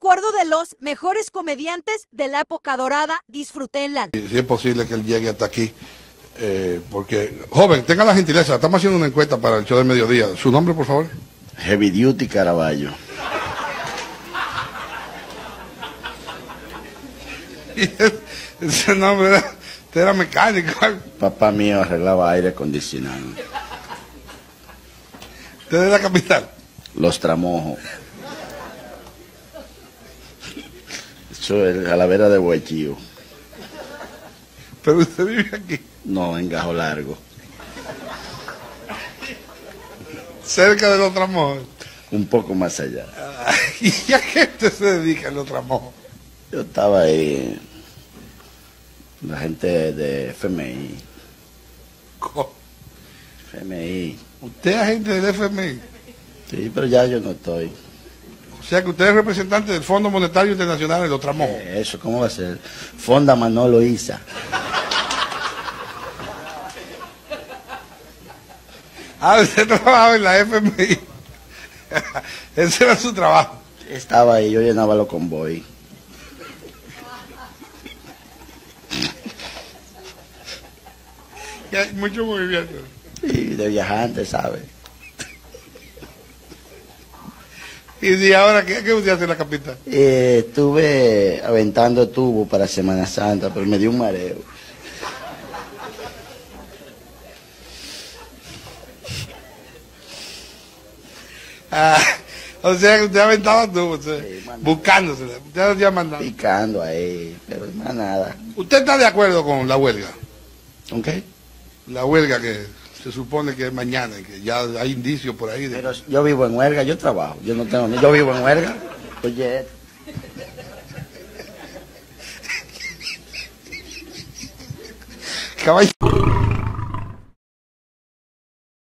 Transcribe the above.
recuerdo de los mejores comediantes de la época dorada. Disfrútenla. Si es posible que él llegue hasta aquí, porque, joven, tenga la gentileza, estamos haciendo una encuesta para el show del mediodía. ¿Su nombre, por favor? Heavy Duty Caraballo. Ese nombre era mecánico. Papá mío arreglaba aire acondicionado. ¿Usted es de la capital? Los Tramojos. Eso es a la vera de Huechío. ¿Pero usted vive aquí? No, en Gajo Largo. ¿Cerca de los Tramojos? Un poco más allá. ¿Y a qué usted se dedica en los Tramojos? Yo estaba ahí, la gente de FMI. ¿Cómo? FMI. ¿Usted es agente del FMI? Sí, pero ya yo no estoy. O sea que usted es representante del Fondo Monetario Internacional de los Tramojos. Eso, ¿cómo va a ser? Fonda Manolo Isa. Ah, usted trabajaba en la FMI. Ese era su trabajo. Estaba ahí, yo llenaba los convoy. Y hay mucho movimiento. Y de viajantes, ¿sabes? ¿Y ahora qué usted hace en la capital? Estuve aventando tubo para Semana Santa, pero me dio un mareo. Ah, o sea que usted aventaba tubos, Sí, buscándosela. Usted lo llama mandando. Picando ahí, pero más nada. ¿Usted está de acuerdo con la huelga? ¿Ok? La huelga que se supone que es mañana y que ya hay indicios por ahí de... Pero yo vivo en huelga, yo trabajo. Yo no tengo ni... Yo vivo en huelga. Oye... Caballero.